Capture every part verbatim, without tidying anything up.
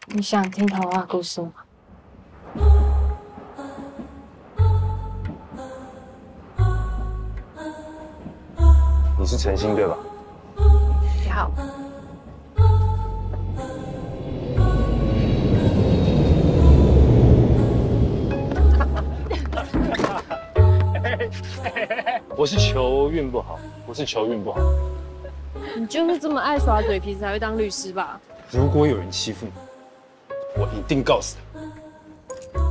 你想听童话故事吗？ 你是陈星对吧？ 你好。 我是球运不好，我是球运不好。 你就是这么爱耍嘴皮子才会当律师吧？ 如果有人欺负你，我一定告诉他。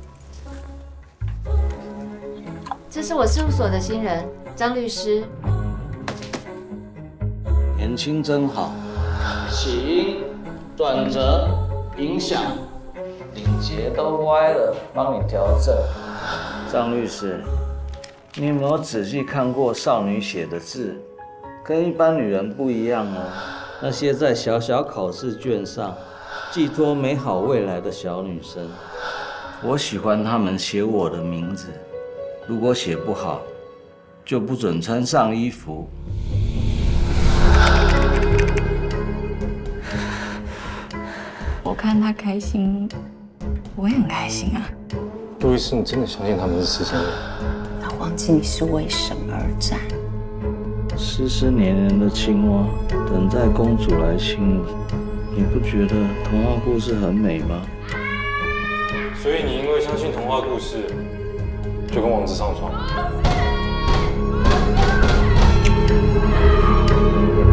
这是我事务所的新人张律师。 年轻真好，起因、转折、影响，领结都歪了，帮你调整。张律师，你有没有仔细看过少女写的字？跟一般女人不一样哦。那些在小小考试卷上寄托美好未来的小女生，我喜欢她们写我的名字。如果写不好，就不准穿上衣服。 我看他开心，我也很开心啊。 路易斯，你真的相信他们是师生恋？ 他忘记你是为神而战。 湿湿黏黏的青蛙，等待公主来亲吻。你不觉得童话故事很美吗？ 所以你因为相信童话故事，就跟王子上床。